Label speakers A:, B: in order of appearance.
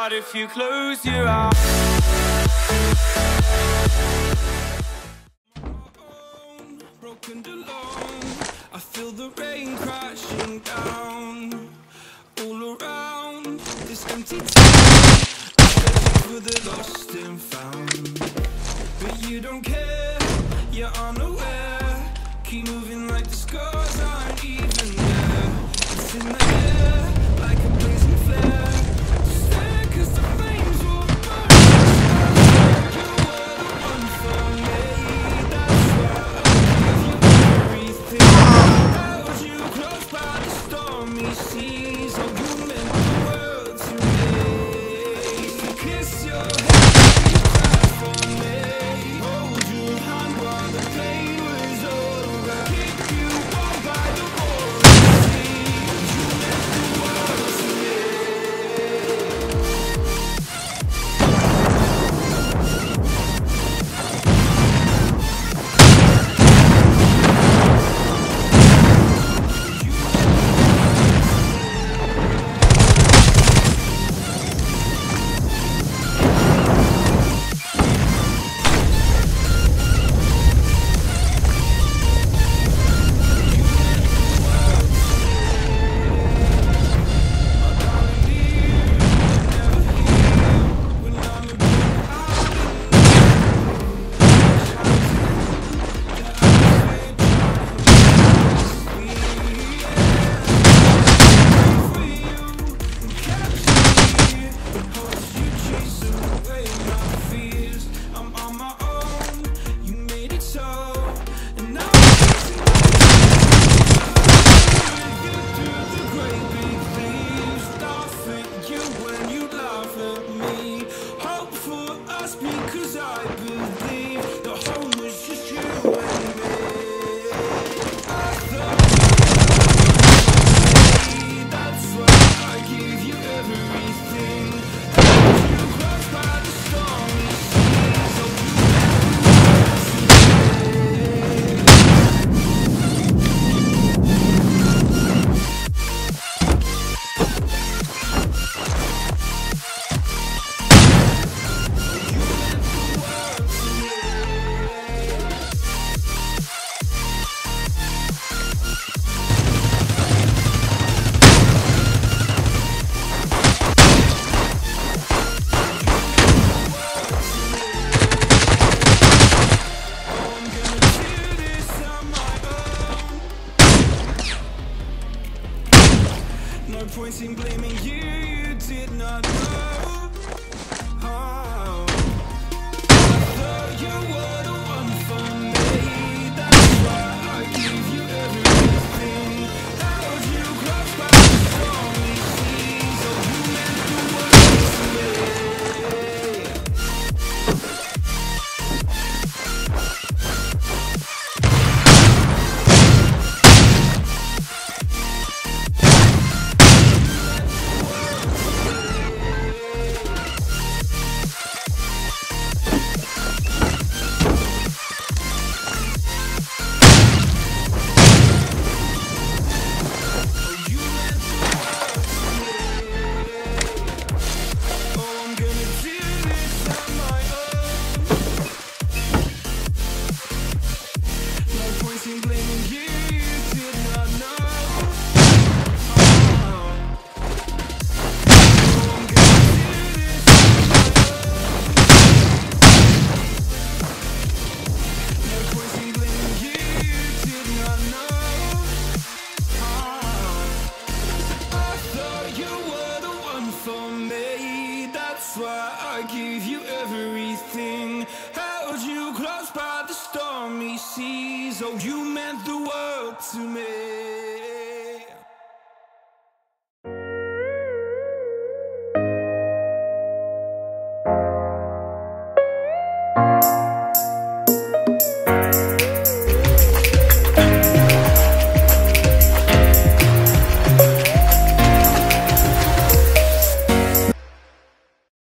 A: heart if you close your eyes. Broken alone, I feel the rain crashing down all around this empty town. I'm searching for the lost and found, but you don't care, you're unaware. Keep moving like the scars aren't even there. It's in the air like a blazing flare. Just stare 'cause the flames will burn. You were the one for me. That's why I give you everything. Held you close by the stormy seas. Oh, you meant the world to me. Kiss your head, you cry for me. Hold your hand while the pain was over. Keep you warm by the roaring sea. You meant the world to me. Because I believe the home was just you and me. I thought that's why I give you everything. Held you close by the stormy seas. Oh, no point in blaming you, you did not know. Oh, I thought you were the one for me. That's why I give you everything. Held you close by the stormy seas. Oh, you meant the world to me. That's why I give you everything. Held you close by the stormy seas. Oh, you meant the world to me.